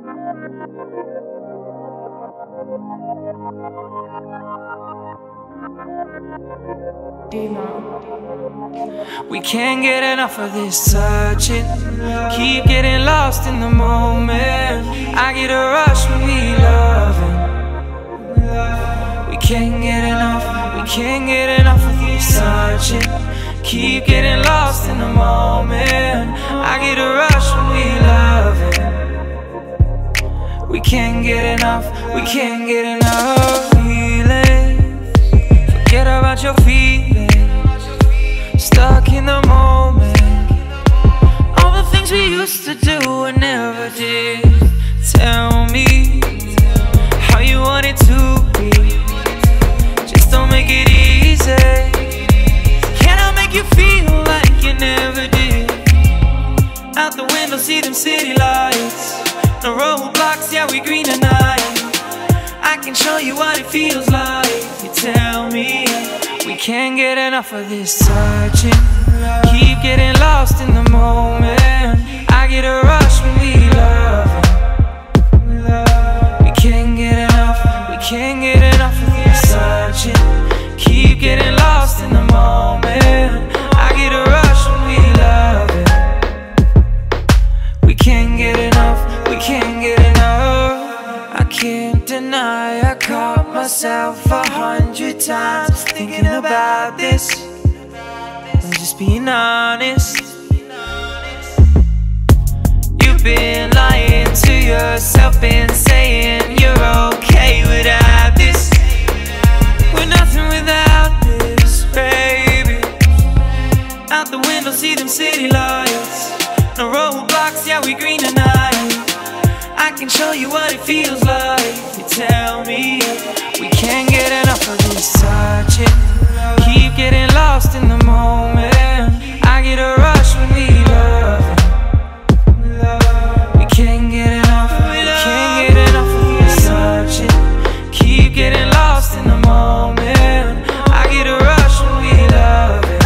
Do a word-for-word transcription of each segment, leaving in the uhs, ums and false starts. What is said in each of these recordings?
We can't get enough of this touching. Keep getting lost in the moment. I get a rush when we loving. We can't get enough. We can't get enough of this touching. Keep getting lost in the moment. I get a rush when we loving. We can't get enough. We can't get enough. Feeling. Forget about your feelings. Stuck in the moment. All the things we used to do and never did. Tell me how you want it to be. Just don't make it easy. Can I make you feel like you never did? Out the window, see them city lights. No roadblocks, yeah, we green tonight. I can show you what it feels like. You tell me. We can't get enough of this touching. Keep getting lost in the moment. I get a rush when we loving. We can't get enough. We can't get enough of this touching. Keep getting lost in the moment. I get a rush when we loving. We can't get enough. We can't get enough. I can't deny I caught myself a hundred times thinking about this. I'm just being honest. You've been lying to yourself, been saying you're okay without this. We're nothing without this, baby. Out the window, see them city lights. No roadblocks, yeah, we green tonight. I can show you what it feels like. You tell me. We can't get enough of this touching. Keep getting lost in the moment. I get a rush when we loving. We can't get enough. We can't get enough of this touching. Keep getting lost in the moment. I get a rush when we loving.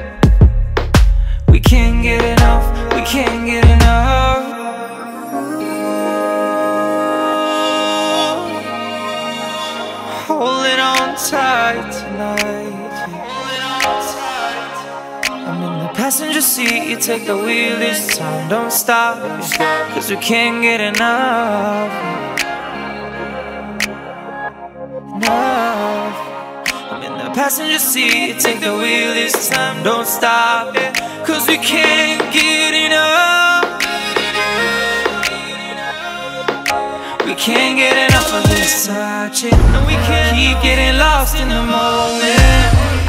We can't get enough. We can't get enough. Holding on tight tonight. I'm in the passenger seat, you take the wheel this time. Don't stop, cause we can't get enough. Enough. I'm in the passenger seat, you take the wheel this time. Don't stop, cause we can't get enough. We can't get enough of this touching. And we can't keep getting lost in the moment.